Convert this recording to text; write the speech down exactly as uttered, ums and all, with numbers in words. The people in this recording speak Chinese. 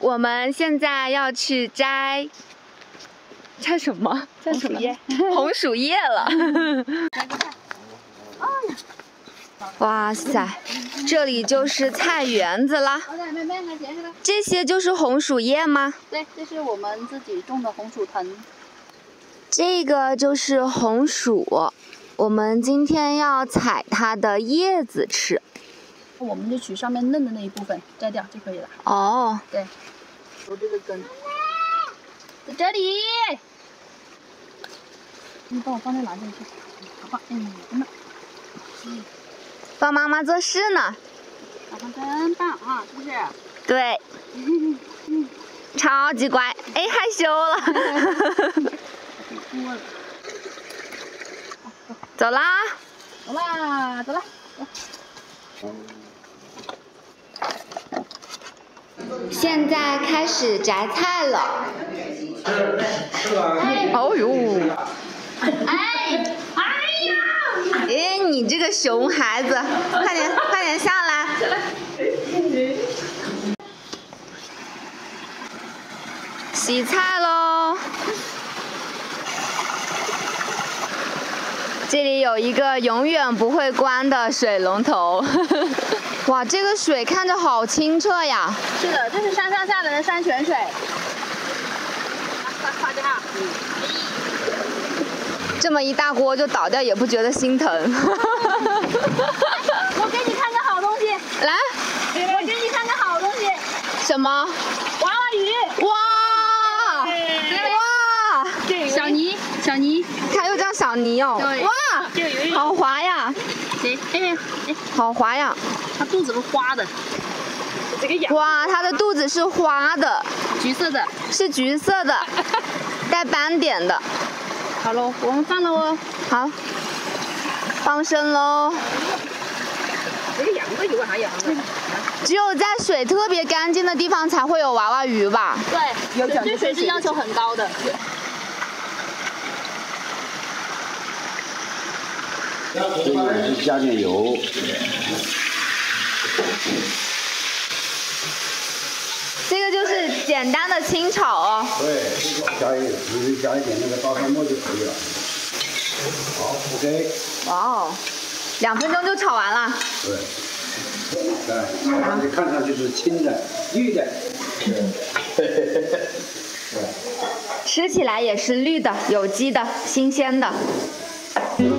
我们现在要去摘摘什么？摘什么？红薯叶了。哇塞，这里就是菜园子啦。这些就是红薯叶吗？ 对，这是我们自己种的红薯藤。 这个就是红薯，我们今天要采它的叶子吃。 我们就取上面嫩的那一部分摘掉就可以了。 哦， 对，有这个根，在这里。你帮我放在哪里去？好吧，嗯，真的。嗯， 帮妈妈做事呢。 妈妈真棒啊，是不是？ 对。超级乖，哎，害羞了。走啦！ 走啦，走啦。 现在开始摘菜了。哦呦！ 哎，哎呀！ 哎，你这个熊孩子，快点，快点下来！洗菜喽！这里有一个永远不会关的水龙头。哇，这个水看着好清澈呀！ 是的，这是山上下来的山泉水。快快点啊！ 这么一大锅就倒掉也不觉得心疼。 我给你看个好东西。 来， 我给你看个好东西。 什么？ 娃娃鱼。 哇！哇！ 小泥，小泥。 它又叫小泥哦。哇！好滑呀！ 谁？哎哎， 好滑呀！ 它肚子是花的。这个痒。 哇，它的肚子是花的， 橘色的， 是橘色的，带斑点的。 好喽，我们放了哦。 好，放生喽。 这个养的有啥养的？ 只有在水特别干净的地方才会有娃娃鱼吧？ 对，对水质要求很高的。 这个是加点油。 这个就是简单的清炒哦。 对，加一只是加一点那个刀蒜末就可以了。好 ，OK。 哇哦，两分钟就炒完了。 对。对，炒上去看上去是青的、绿的。 吃起来也是绿的、有机的、新鲜的。